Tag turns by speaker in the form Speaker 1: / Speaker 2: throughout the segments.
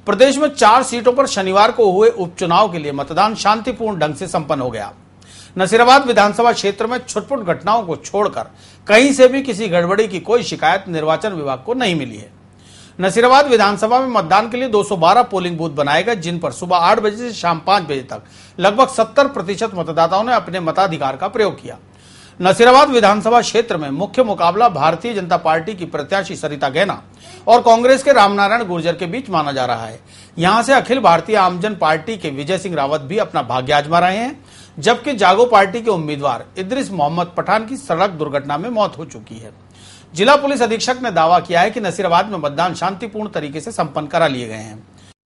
Speaker 1: प्रदेश में 4 सीटों पर शनिवार को हुए उपचुनाव के लिए मतदान शांतिपूर्ण ढंग से संपन्न हो गया। नसीराबाद विधानसभा क्षेत्र में छुटपुट घटनाओं को छोड़कर कहीं से भी किसी गड़बड़ी की कोई शिकायत निर्वाचन विभाग को नहीं मिली है। नसीराबाद विधानसभा में मतदान के लिए 212 पोलिंग बूथ बनाए गए, जिन पर सुबह 8 बजे से शाम 5 बजे तक लगभग 70% मतदाताओं ने अपने मताधिकार का प्रयोग किया। नसीराबाद विधानसभा क्षेत्र में मुख्य मुकाबला भारतीय जनता पार्टी की प्रत्याशी सरिता गैना और कांग्रेस के रामनारायण गुर्जर के बीच माना जा रहा है। यहां से अखिल भारतीय आमजन पार्टी के विजय सिंह रावत भी अपना भाग्य आजमा रहे हैं, जबकि जागो पार्टी के उम्मीदवार इद्रिस मोहम्मद पठान की सड़क दुर्घटना में मौत हो चुकी है। जिला पुलिस अधीक्षक ने दावा किया है कि नसीराबाद में मतदान शांतिपूर्ण तरीके से संपन्न करा लिए गए हैं।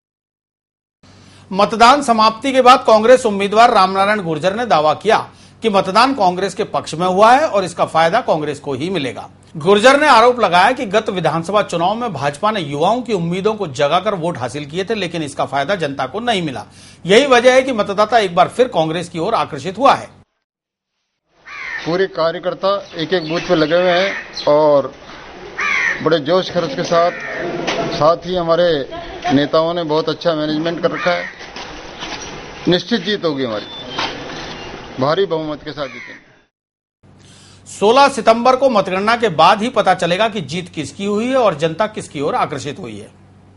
Speaker 1: मतदान समाप्ति के बाद कांग्रेस उम्मीदवार रामनारायण गुर्जर ने दावा किया कि मतदान कांग्रेस के पक्ष में हुआ है और इसका फायदा कांग्रेस को ही मिलेगा। गुर्जर ने आरोप लगाया कि गत विधानसभा चुनाव में भाजपा ने युवाओं की उम्मीदों को जगाकर वोट हासिल किए थे, लेकिन इसका फायदा जनता को नहीं मिला। यही वजह है कि मतदाता एक बार फिर कांग्रेस की ओर आकर्षित हुआ है।
Speaker 2: पूरे कार्यकर्ता एक एक बूथ पे लगे हुए हैं और बड़े जोश खरोश के साथ ही हमारे नेताओं ने बहुत अच्छा मैनेजमेंट कर रखा है। निश्चित जीत होगी हमारी, भारी बहुमत के साथ जीतेंगे।
Speaker 1: 16 सितंबर को मतगणना के बाद ही पता चलेगा कि जीत किसकी हुई है और जनता किसकी ओर आकर्षित हुई है।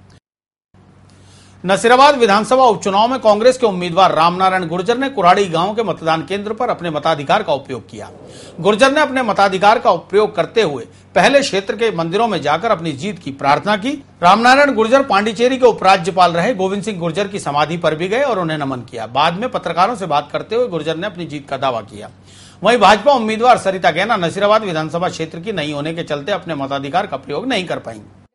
Speaker 1: नसीराबाद विधानसभा उपचुनाव में कांग्रेस के उम्मीदवार रामनारायण गुर्जर ने कुराड़ी गांव के मतदान केंद्र पर अपने मताधिकार का उपयोग किया। गुर्जर ने अपने मताधिकार का उपयोग करते हुए पहले क्षेत्र के मंदिरों में जाकर अपनी जीत की प्रार्थना की। रामनारायण गुर्जर पांडिचेरी के उपराज्यपाल रहे गोविंद सिंह गुर्जर की समाधि पर भी गए और उन्हें नमन किया। बाद में पत्रकारों से बात करते हुए गुर्जर ने अपनी जीत का दावा किया। वहीं भाजपा उम्मीदवार सरिता गैना नसीराबाद विधानसभा क्षेत्र की नहीं होने के चलते अपने मताधिकार का प्रयोग नहीं कर पाएंगे।